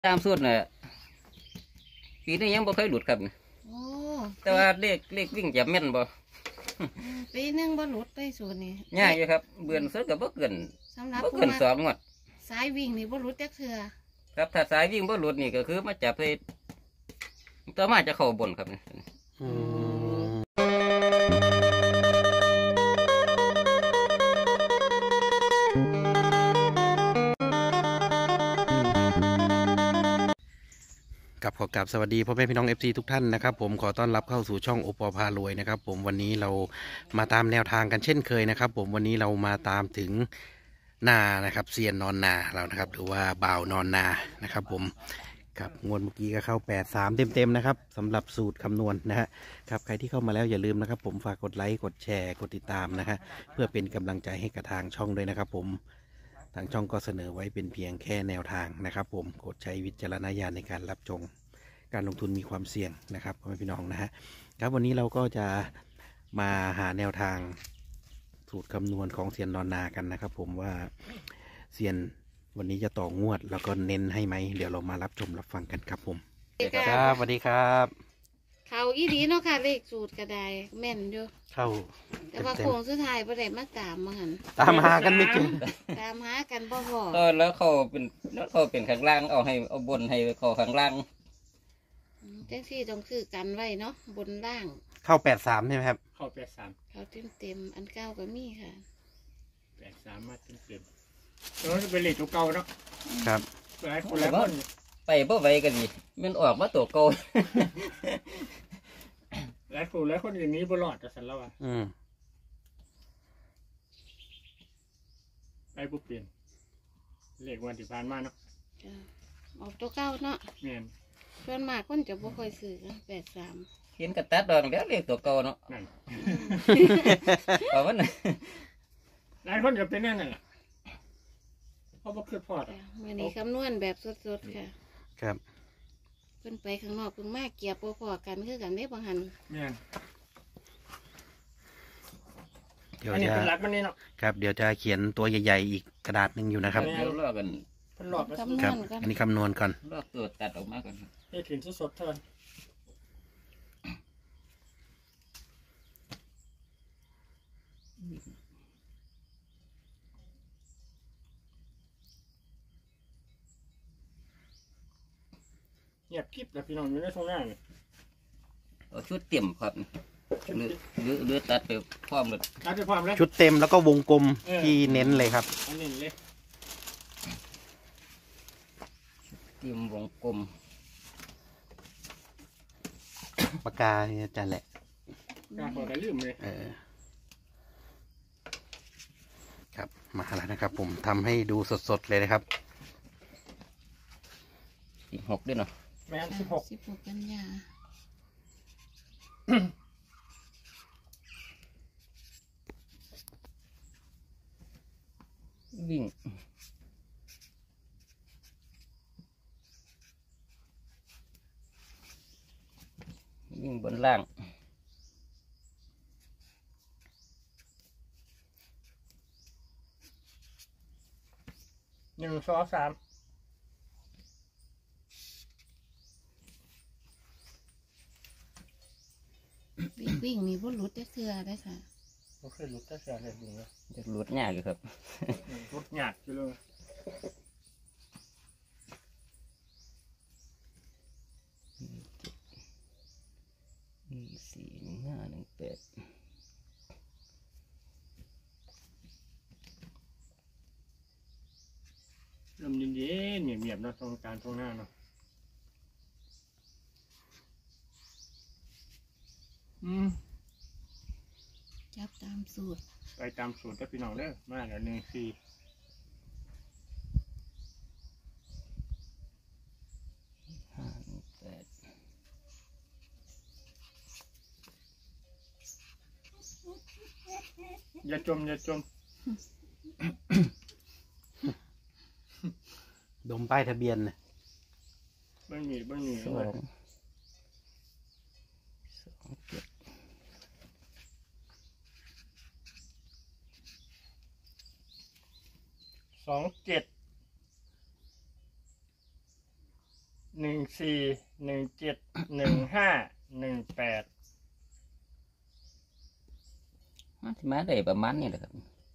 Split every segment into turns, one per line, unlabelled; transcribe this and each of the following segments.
ตามสูตรน่ะปีนี้ยังบ่เคยหลุดครับ
โอ้
แต่ว่าเลขวิ่งจะแม่นบ่
ปีหนึงบ่หลุดได้สูตรนี่
ยากอยู่ครับเบื่อสุดก็บ่เกิน
สำหรับ
บ่
ผู้
เกิน
มา
2 งวด
สายวิ่งนี่บ่หลุดจักเทื่อ
ครับถ้าสายวิ่งบ่หลุดนี่ก็คือมาจับไปต่อมาจะเข้าบนครับ
อืมกับขอกราบสวัสดีพ่อแม่พี่น้อง FC ทุกท่านนะครับผมขอต้อนรับเข้าสู่ช่องโอปอพารวยนะครับผมวันนี้เรามาตามแนวทางกันเช่นเคยนะครับผมวันนี้เรามาตามถึงนานะครับเซียนนอนนาเรานะครับหรือว่าบ่าวนอนนานะครับผมครับงวดเมื่อกี้ก็เข้า83เต็มๆนะครับสำหรับสูตรคำนวณนะฮะครับใครที่เข้ามาแล้วอย่าลืมนะครับผมฝากกดไลค์กดแชร์กดติดตามนะฮะเพื่อเป็นกำลังใจให้กับทางช่องด้วยนะครับผมทางช่องก็เสนอไว้เป็นเพียงแค่แนวทางนะครับผมกดใช้วิจารณญาณในการรับชมการลงทุนมีความเสี่ยงนะครับพ่อแม่พี่น้องนะฮะครับวันนี้เราก็จะมาหาแนวทางสูตรคำนวณของเซียนนอนนากันนะครับผมว่าเซียนวันนี้จะต่องวดแล้วก็เน้นให้ไหมเดี๋ยวเรามารับชมรับฟังกันครับผมครับสวัสดีครับ
เขาอีดีเนาะค่ะเลขสูตรก็ได้แม่นอยู่
เข้า
แต่ว่าโค้งสุดท้ายบ่ได้มาตามมาหั่น
ตามหากันไม่เจอ
ตามหากันบ่พอ
แล้วเขาเป็นข้างล่างเอาบนให้เขาข้างล่าง
จังซี่ต้องคือกันไว้เนาะบนล่าง
เข้า83ใช่ไหมครับ
เข้า83
เขาเต็มอันเก่าก็มีค่ะ
83มาเต็มแล้วจะเป็นเลขตัวเก่าเนาะ
ครับ
หลายคน
ไปบ่ไหวกันดิมันออกมาตัวเก่า
หลายคนอย่างนี้บ่รอดแต่สันแล้วอ่ะไปบ่เปลี่ยนเลขวันที่ผ่านมาเนาะ
ออกตัวเก่าเนาะ
แม่น
ส่วนมากคนจะบ่ค่อยซื้อ83
เห็นกระตัดดอกแล้วเลขตัวเก่าเนาะ
นั่น
เพราะว่า
หลายคนจะเป็นนั่นแหละเพราะบ่คือพอด
วันนี้คำนวณแบบสดๆค่ะ
ครับ
เพิ่นไปข้างนอกเพิ่งมาเกียบพอๆกันคือกันได้บางหัน
แม่น
เดี๋ยว
จะเป็นรักมันนี่เนาะ
ครับเดี๋ยวจะเขียนตัวใหญ่ๆอีกกระดาษหนึ่งอยู่นะครับ
เดี๋ยวรอกัน
เพิ่นหลอก
ครับอันนี้คำนวณก่อน
รอตัวตัดออกมาก่อน
ให้ถึงสดๆเท่านั้นเงียบคลิปแล้วพี่น้องอยู่ในช่วงหน้าเนี่ย
เอาชุดเต็มครับหรือตัดไปพร้อมเลย
ตัดไปพร้อมเลย
ชุดเต็มแล้วก็วงกลมที่เน้นเลยครับ
เน้นเลย
เตรียมวงกลม
ปากกาเนี่ยจันแหละ
กาพอได้ลืมเลย
ครับมาแล้วนะครับผมทำให้ดูสดๆเลยนะครับ
16ด้วยเนาะ
แม่น
16กันยา
วิ่งบนล่าง
1 2 3
วิ่งนี่บ่หลุดจักเทื่อได้ค่ะ
บ่เคยหลุดแต่เสียเลยวิ่งเลย
จะหลุดยากอยู่ครับ
หลุดยากอยู่เลย
4 5 1 8
ลมเย็นๆเงียบๆเนาะตรงกลางตรงหน้าเนาะ
จับตามสูตร
ไปตามสูตรกับพี่น้องเด้อมาแล้ว1 4อย่าจม
ดมป้ายทะเบียนนะ
ไม่มี27 14 17 15 18
มันสิมาได้ประมาณนี้แหละครับ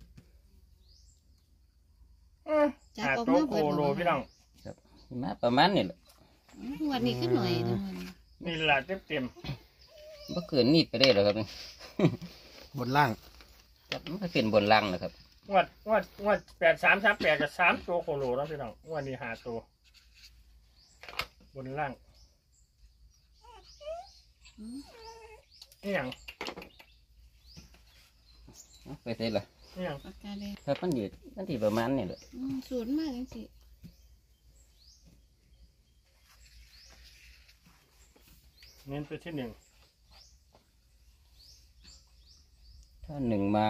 จับ
หา
ออก
ตัว
มา
โค
เบิด
โลพี่น้อง
สิมาประมาณนี้แหละ
งวดนี้ขึ้นหน่อยนะ
นี่แหละเต็ม
บ่เกินนี้ไปได้หรอกครับ
บนล่าง
ครับมันก็เป็นบนลังนะครับ
งวด8338กับ3ตัวโคโลแล้วพี่น้องงวดนี้หาตัวบนล่างนี่หยัง
เอาไปใส่ละ
นี่หยัง
ปากกาแดง
ครับมันอยู่มันที่ประมาณนี้แหละ
สูตรมากจังสิ
เน้นไปที่1
ถ้าหนึ่งมา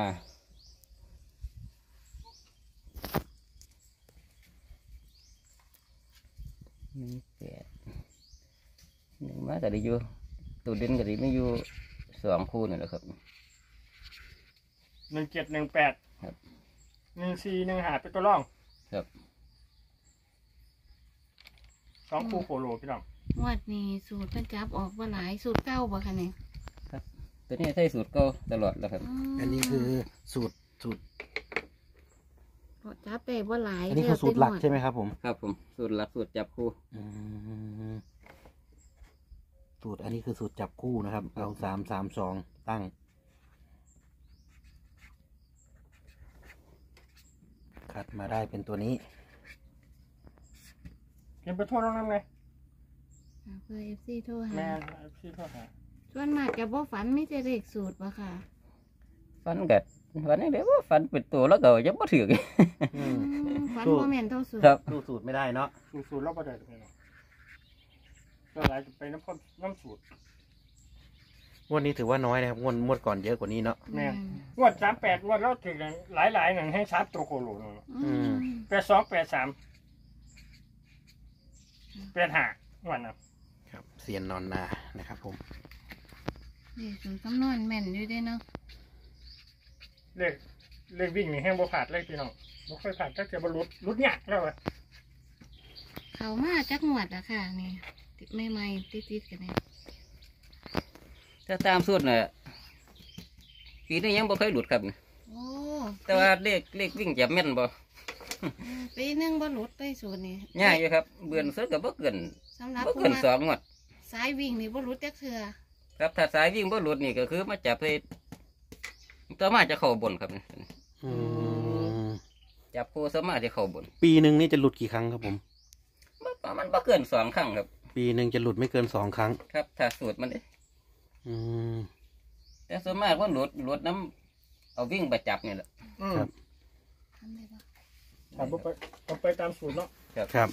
หนึ่งมาก็ได้อยู่ตัวเด่นก็ได้ไม่อยู่2 คู่นี่แหละครับ
1718
ครับ
1415เป็นตัวรอง
ครับ
2คู่โคโลพี่น้อง
งวดนี้สูตรเป็นจับออกว่าหลายสูตรเก้าบ่คะเนี่ย
ตัวนี้ใช้สูตรเก็ตลอดแล้วครับ
อันนี้คือสูตร
จับได้ว่าหลาย
อันนี้คือสูตรหลักใช่ไหมครับผม
ครับผมสูตรหลักสูตรจับคู่
สูตรอันนี้คือสูตรจับคู่นะครับ เอา3 3 2ตั้งคัดมาได้เป็นตัวนี้
เขียนไปโทษน้องน้ำไง
เพื่อ FC โทรหา
แม่พี่โทษหา
ส่วนมากจะบ่ฝันไม่จะเลขสูตรบ่ค่ะ
ฟันกัดฟันนี่เดี๋ยวว่าฟันเป็นตัวแล้วก็ยังบ่ถือ
ฝัน
สู้
บ่แม่นเท่าสูตร
ครับ
ดูสูตรไม่ได้เนาะ
สูตรเราประเดี๋ยวพี่น้องก็หลายจะไปน้ำสูตร
งวดนี้ถือว่าน้อยนะครับงวดก่อนเยอะกว่านี้เนาะ
แม่งวด38งวดเราถึงหลายหนังให้3ตัวโคโลเนาะ 82 83 85วันนะครับ
เซียนนอนนานะครับผม
นี่สูตรคำนวณแม่นอยู่เด้เนาะ
เลขวิ่งนี่แห้งบ่ขาดเลยพี่น้องบ่ค่อยขาดถ้าจะบ่รุดเนี่ยแล้วอะ
เขามาจักงวดอะค่ะนี่ติดใหม่ๆติดๆกันเนี่ย
ถ้าตามสูตรน่ะปีนี้ยังบ่เคยหลุดครับ
โอ้
แต่ว่าเลขวิ่งจะแม่นบ่
ปีหนึงบ่หลุดไปสูตรนี่
ง่ายอยู่ครับเบือนซื้อก็บ่เกิน
สำหรับ
บ่
ผู้
เกิน
มา
2 งวด
สายวิ่งนี่บ่หลุดจักเทื่อ
ครับถ้าสายวิ่งบ่หลุดนี่ก็คือมาจับไปต่อมาจะเข้าบนครับ จับคู่สามารถจะเข้าบน
ปีหนึ่งนี่จะหลุดกี่ครั้งครับผม
มันบ่เกิน2 ครั้งครับ
ปีหนึ่งจะหลุดไม่เกิน2 ครั้ง
ครับถ้าสูตรมันเด้
อืม
แต่ส่วนมากว่าหลุดน้ำเอาวิ่งไปจับนี่แหละ
ครับ
ทำได้บ่
ถ้าบ่ไปเอาไปตามสูตรเนาะ
ครับ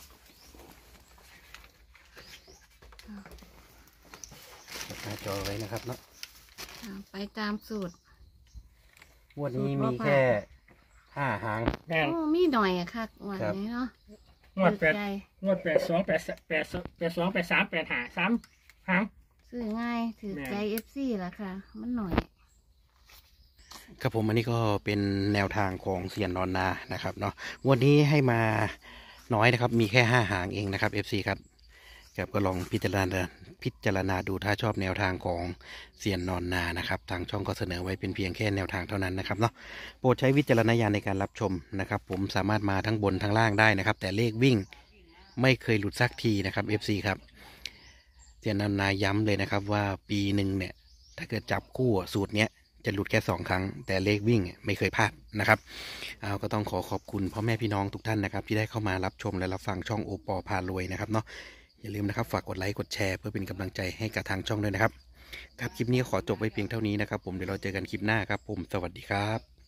หน้าจอไว้นะครับเนาะ
ไปตามสูตร
งวดนี้มีแค่5 หาง
แม่น
โอ้มีหน่อยอะค่ะงวดนี้เนาะ
งวด
ถูกใจ
งวด82 83 85 3หาง
ซื้อง่ายถือใจ FC ล่ะค่ะ มันหน่อย
ครับผมอันนี้ก็เป็นแนวทางของเซียนนอนนานะครับเนาะงวดนี้ให้มาน้อยนะครับมีแค่5 หางเองนะครับ FC ครับก็ลองพิจารณาดูถ้าชอบแนวทางของเซียนนอนนานะครับทางช่องก็เสนอไว้เป็นเพียงแค่แนวทางเท่านั้นนะครับเนาะโปรดใช้วิจารณญาณในการรับชมนะครับผมสามารถมาทั้งบนทั้งล่างได้นะครับแต่เลขวิ่งไม่เคยหลุดสักทีนะครับ FC ครับเซียนนอนนาย้ำเลยนะครับว่าปีหนึ่งเนี่ยถ้าเกิดจับคู่สูตรเนี้ยจะหลุดแค่2 ครั้งแต่เลขวิ่งไม่เคยพลาดนะครับเอาก็ต้องขอบคุณพ่อแม่พี่น้องทุกท่านนะครับที่ได้เข้ามารับชมและรับฟังช่องโอปอพารวยนะครับเนาะอย่าลืมนะครับฝากกดไลค์กดแชร์เพื่อเป็นกำลังใจให้กับทางช่องด้วยนะครับครับคลิปนี้ขอจบไว้เพียงเท่านี้นะครับผมเดี๋ยวเราเจอกันคลิปหน้าครับผมสวัสดีครับ